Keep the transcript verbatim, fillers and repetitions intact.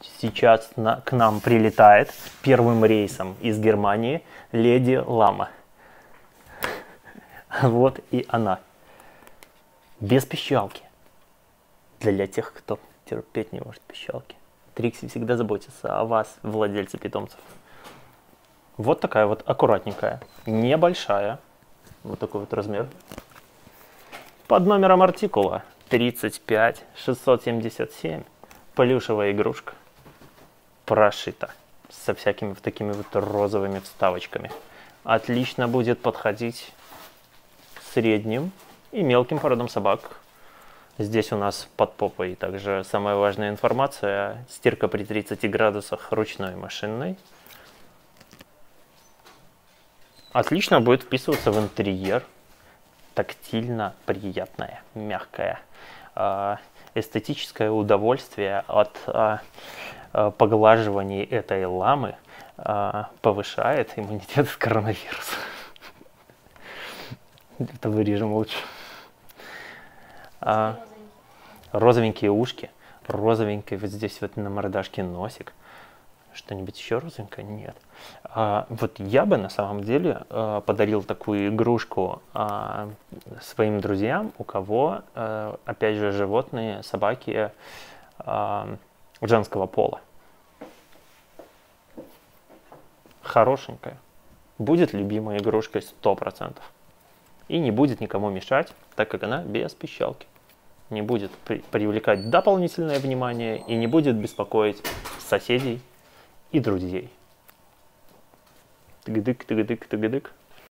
сейчас на, к нам прилетает первым рейсом из Германии леди Лама. Вот и она. Без пищалки. Для тех, кто терпеть не может пищалки. Трикси всегда заботится о вас, владельцы питомцев. Вот такая вот аккуратненькая, небольшая. Вот такой вот размер. Под номером артикула тридцать пять шестьсот семьдесят семь. Плюшевая игрушка. Прошита. Со всякими вот такими вот розовыми вставочками. Отлично будет подходить средним и мелким породам собак. Здесь у нас под попой также самая важная информация. Стирка при тридцати градусах ручной и машинной. Отлично будет вписываться в интерьер. Тактильно приятная, мягкая. Эстетическое удовольствие от поглаживания этой ламы повышает иммунитет к коронавирусу. Это вырежем лучше. А, розовенькие ушки, розовенький вот здесь вот на мордашке носик. Что-нибудь еще розовенькое? Нет. А, вот я бы на самом деле а, подарил такую игрушку а, своим друзьям, у кого, а, опять же, животные, собаки а, женского пола. Хорошенькая. Будет любимой игрушкой сто процентов. И не будет никому мешать, так как она без пищалки. Не будет при привлекать дополнительное внимание и не будет беспокоить соседей и друзей. Тыгдык, тыгдык, тыгдык.